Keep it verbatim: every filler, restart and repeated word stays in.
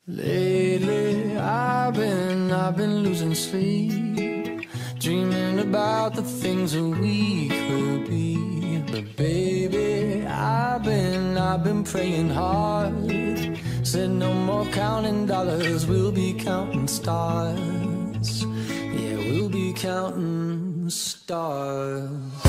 Lately, I've been, I've been losing sleep, dreaming about the things that we could be. But baby, I've been, I've been praying hard. Said no more counting dollars, we'll be counting stars. Yeah, we'll be counting stars.